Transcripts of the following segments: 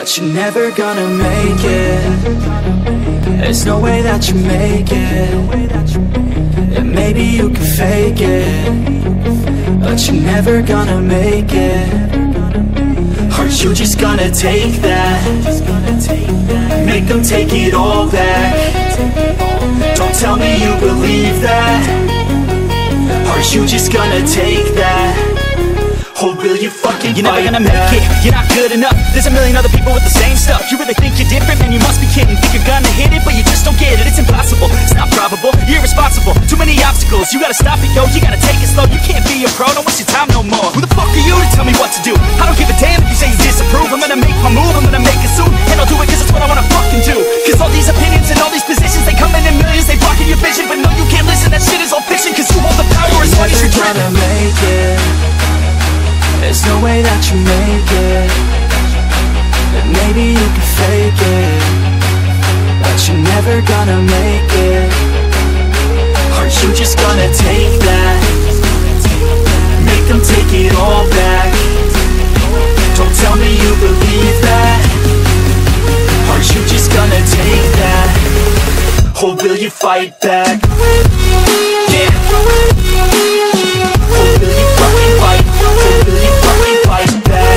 but you're never gonna make it. There's no way that you make it. And maybe you can fake it, but you're never gonna make it. Are you just gonna take that? Make them take it all back. Don't tell me you believe that. Are you just gonna take that? Or will you fucking You're never gonna make it, you're not good enough. There's a million other people with the same stuff. You really think you're different? Man, you must be kidding. Think you're gonna hit it, but you just don't get it. It's impossible, it's not probable, you're irresponsible. Too many obstacles, you gotta stop it, yo. You gotta take it slow, you can't be a pro. Don't waste your time no more. Who the fuck are you to tell me what to do? I don't give a damn if you say you disapprove. I'm gonna make my move, I'm gonna make it soon. And I'll do it cause it's what I wanna fucking do. Cause all these opinions and all these positions, they come in millions. They blocking your vision, but no, you can't listen. That shit is all fiction, cause you hold the power as long as you're never gonna make it. There's no way that you make it. And maybe you can fake it, but you're never gonna make it. Are you just gonna take that? Make them take it all back. Don't tell me you believe that. Are you just gonna take that? Or will you fight back? Yeah. Or will you fucking fight? Or will you fucking fight back?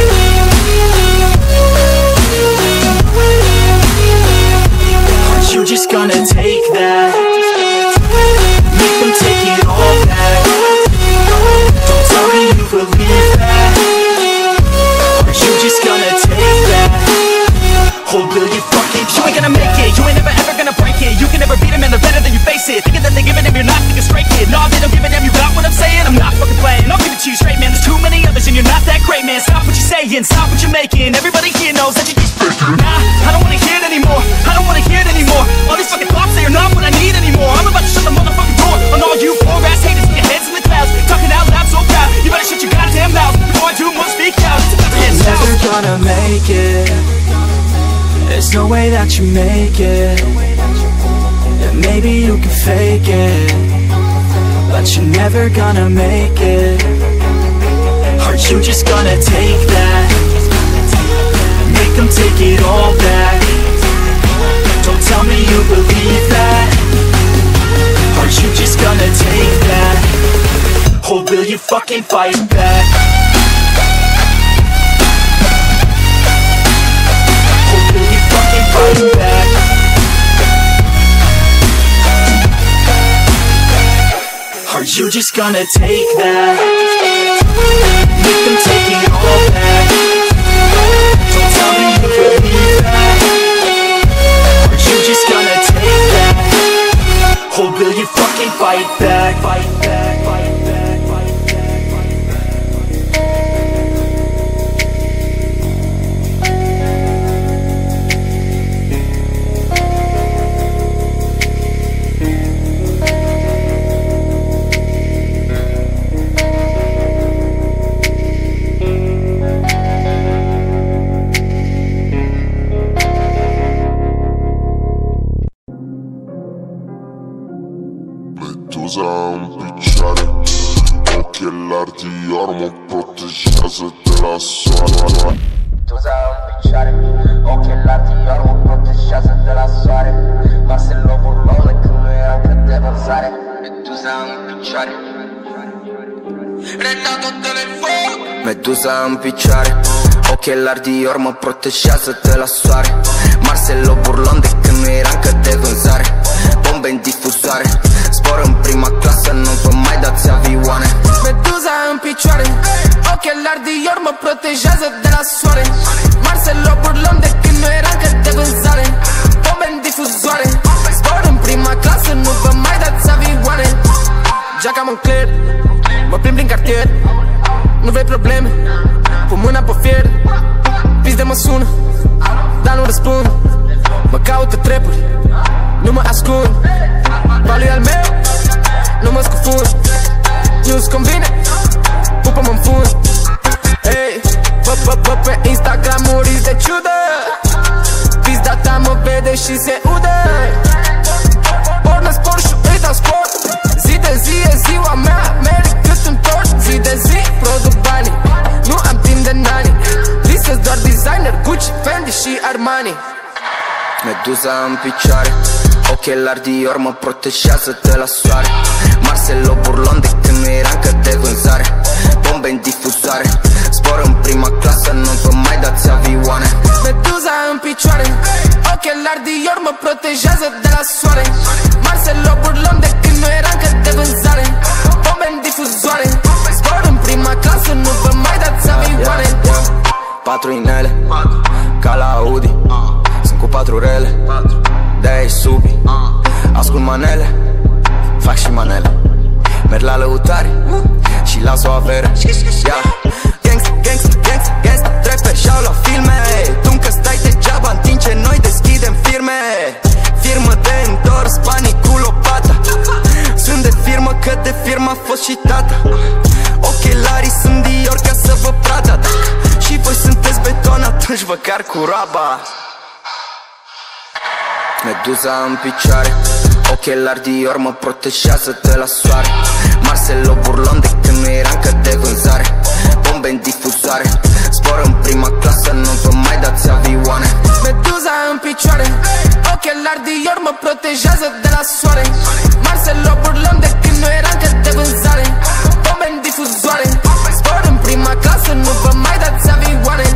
Aren't you just gonna take that? Make them take it all back. Don't tell me you believe that. Aren't you just gonna take that? Or will you fucking fight? You ain't gonna make it, you ain't never ever gonna break it. You can never beat them and they're better than you face it. Thinking that they give a damn, you're not thinking straight, kid. No, they don't give a damn, you got what I'm saying. I'm not fucking playing, I'll give it to you straight, man. There's too many others and you're not that great, man. Stop what you're saying, stop what you're making. Everybody here knows that you just faking. Nah, I don't wanna hear it anymore, I don't wanna hear it anymore. All these fucking thoughts, they are not what I need anymore. I'm about to shut the motherfucking door on all you poor ass haters with your heads in the clouds. Talking out loud so proud, you better shut your goddamn mouth before I do more speak out. You're never gonna make it. There's no way that you make it. And maybe you can fake it, but you're never gonna make it. Are you just gonna take that? Make them take it all back. Don't tell me you believe that. Are you just gonna take that? Or will you fucking fight back? Or will you fucking fight back? Are you just gonna take that? Make them take it all back. Don't tell me you believe that. Are you just gonna take that? Or will you fucking fight back? Fight back, fight back, fight back, fight Picciare, occhi e lardi, ormo proteggează de la soare. Meduza în picioare, occhi e lardi, ormo proteggează de la soare. Marcelo Burlone când nu era încă de vânzare. Meduza în picioare, renato telefon. Meduza în picioare, occhi e lardi, ormo proteggează de la soare. Marcelo Burlone de când nu era încă de vânzare. Bombe în difuzoare, zbor în prima clasă, nu vă mai dați avioane. Meduza în picioare, ochelari Dior mă protejează de la soare. Marcelo Burlone de când nu era încă de vânzare. Bombe în difuzoare, zbor în prima clasă, nu vă mai dați avioane. Geaca Moncler, mă plimb prin cartier. Nu vrei probleme, pun mâna pe fier. Pis de mă sună, dar nu răspund. Mă caută trepuri, nu mă ascund. Balul al meu, nu mă scufund. Nu-ți convine, pupă-mă-n fund. Hey, vă pe Instagram muriți de ciudă. Pizda ta mă vede și se udă. Pornă sport și îi dau sport. Zi de zi e ziua mea, merg cât un tort. Zi de zi produc banii, nu am timp de nani. Visez doar design. designer, Gucci, Fendi și Armani. Meduza în picioare, ochelari Dior mă protejează de la soare. Marcelo Burlon de când nu era încă de vânzare. Bombe în difuzoare, zbor în prima clasă, nu vă mai dați avioane. Meduza în picioare, ochelari Dior mă protejează de la soare. Marcelo Burlon de când nu era încă de vânzare. Bombe în difuzoare, zbor în prima clasă, nu vă mai dați avioane. 4 inele, ca la Audi, sunt cu 4 rele, de-aia-i subi. Ascult manele, fac și manele. Merg la lăutari și las o avere. Gangsta, gangsta, gangsta, gangsta, trapper și-au la filme. Tu încă stai degeaba în timp ce noi deschidem firme. Firmă de întors, banii cu lopata. Sunt de firmă că de firmă a fost și tata. Ochelarii sunt Dior ca să vă prada. Și voi sunteți beton, atunci vă car cu roaba. Meduza în picioare, ochelari Dior mă protejează de la soare. Marcelo Burlon de când nu era încă de vânzare. Bombe în difuzoare, zbor în prima clasă, nu vă mai dați avioane. Meduza în picioare, ochelari Dior mă protejează de la soare. Marcelo Burlon de când nu era încă de vânzare. Bombe în difuzoare, zbor în prima clasă, nu vă mai dați avioane.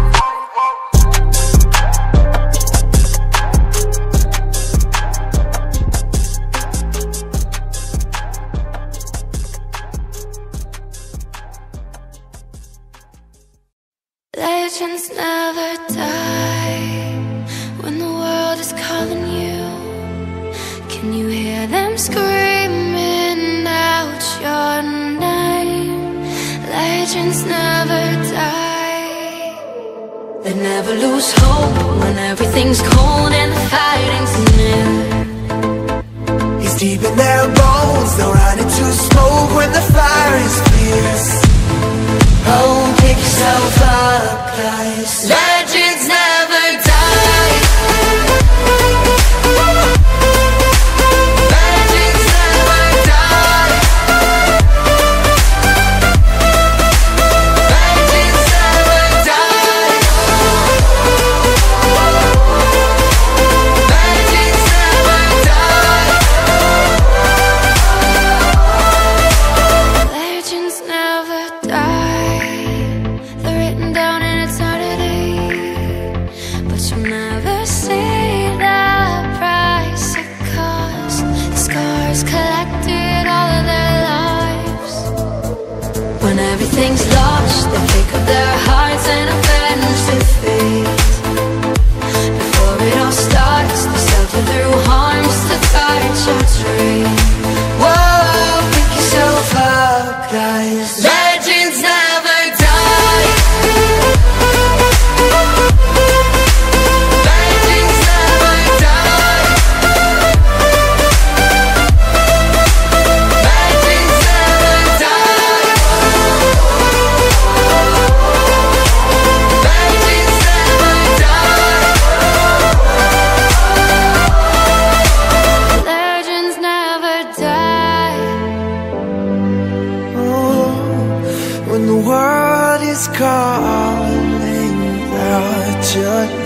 Legends never die when the world is calling you. Can you hear them screaming out your name? Legends never die. They never lose hope when everything's cold and the fighting's near. It's deep in their bones, they'll run into smoke when the fire is fierce. Oh, pick yourself up, guys. Legends never die. Legends never die. Legends never die. Legends never die. Legends never die. They're written down in eternity, but you'll never see the price it cost. The scars collected all of their lives. When everything's lost, they pick up their hearts and avenge defeat. Before it all starts, they shelter through harms to touch your tree. Whoa, pick yourself up, guys. Legends never die. Legends never die. Legends never die. Legends never die. Legends never die. When the world is calling out your